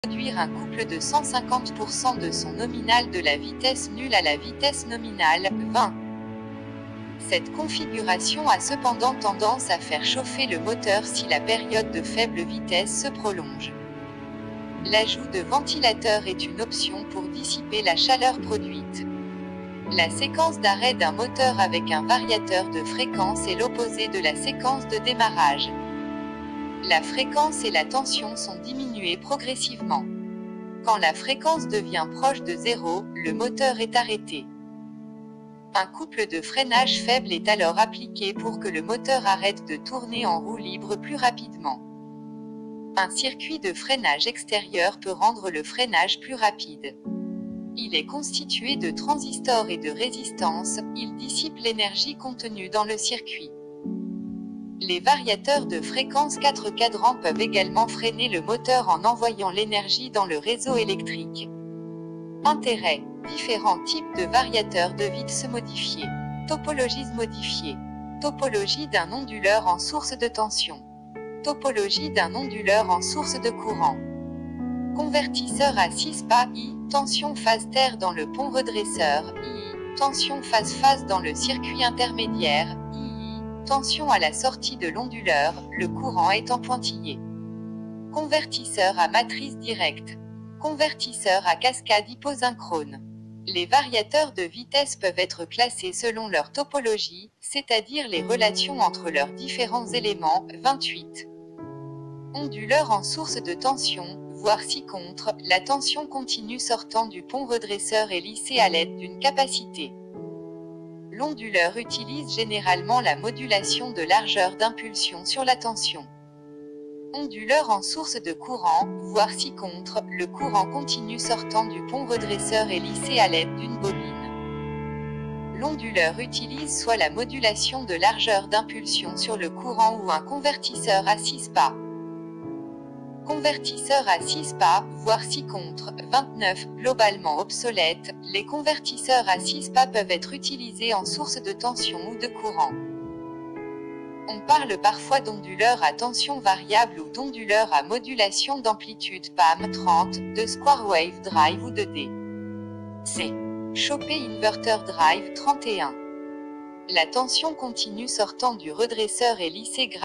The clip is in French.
Réduire un couple de 150% de son nominal de la vitesse nulle à la vitesse nominale, 20. Cette configuration a cependant tendance à faire chauffer le moteur si la période de faible vitesse se prolonge. L'ajout de ventilateur est une option pour dissiper la chaleur produite. La séquence d'arrêt d'un moteur avec un variateur de fréquence est l'opposé de la séquence de démarrage. La fréquence et la tension sont diminuées progressivement. Quand la fréquence devient proche de 0, le moteur est arrêté. Un couple de freinage faible est alors appliqué pour que le moteur arrête de tourner en roue libre plus rapidement. Un circuit de freinage extérieur peut rendre le freinage plus rapide. Il est constitué de transistors et de résistances, il dissipe l'énergie contenue dans le circuit. Les variateurs de fréquence 4 cadrans peuvent également freiner le moteur en envoyant l'énergie dans le réseau électrique. Intérêt: différents types de variateurs de vide se modifier. Topologies modifiées. Topologie d'un onduleur en source de tension. Topologie d'un onduleur en source de courant. Convertisseur à 6 pas I, tension phase terre dans le pont redresseur, I, tension phase dans le circuit intermédiaire, I, tension à la sortie de l'onduleur, le courant étant pointillé. Convertisseur à matrice directe. Convertisseur à cascade hyposynchrone. Les variateurs de vitesse peuvent être classés selon leur topologie, c'est-à-dire les relations entre leurs différents éléments. 28. Onduleur en source de tension, voire si contre, la tension continue sortant du pont redresseur est lissée à l'aide d'une capacité. L'onduleur utilise généralement la modulation de largeur d'impulsion sur la tension. Onduleur en source de courant, voire si contre, le courant continu sortant du pont redresseur est lissé à l'aide d'une bobine. L'onduleur utilise soit la modulation de largeur d'impulsion sur le courant ou un convertisseur à 6 pas. Convertisseur à 6 pas, voire si contre, 29, globalement obsolète, les convertisseurs à 6 pas peuvent être utilisés en source de tension ou de courant. On parle parfois d'onduleur à tension variable ou d'onduleur à modulation d'amplitude PAM 30, de Square Wave Drive ou de D. C. Chopper Inverter Drive 31. La tension continue sortant du redresseur est lissée grâce